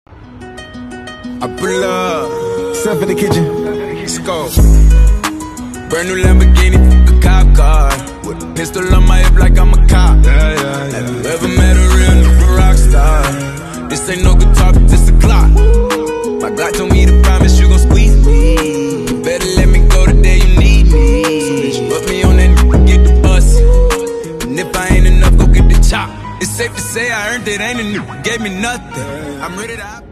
I pull up, stuff in the kitchen. Let's go. Brand new Lamborghini, a cop car. With a pistol on my hip like I'm a cop. Have you ever met a real nigga rock star? This ain't no guitar, but this a clock. My God told me to promise you gon' squeeze me. You better let me go the day you need me. So bitch, put me on that get the bus. And if I ain't enough, go get the chop. It's safe to say I earned it, ain't a nigga gave me nothing. I'm ready to